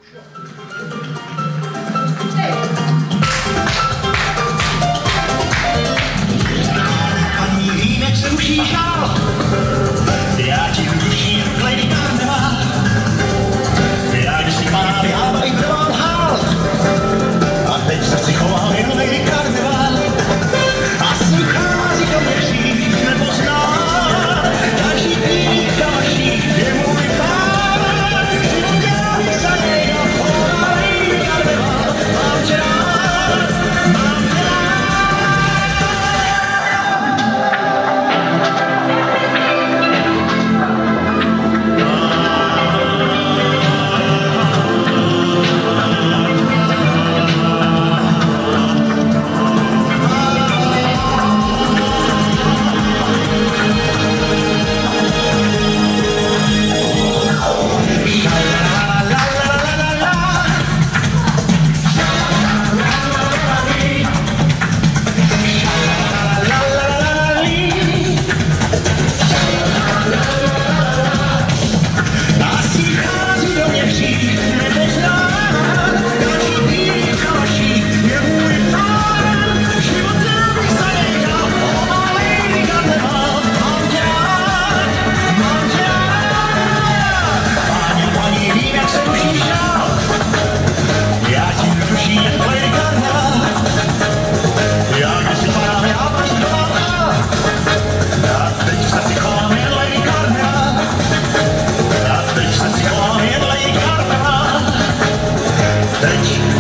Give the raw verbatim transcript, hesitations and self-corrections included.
Paní Vínek se ruší žál, já ti ruší Lady Karneval. Já když si má vyhávají trval hál, a teď se si chovám jen Lady Karneval. A suchází do mě všich nepozná, každý píka vaší je můj pán. Život já za něj a chová Lady Karneval. Mám tě rád, mám tě rád. Teď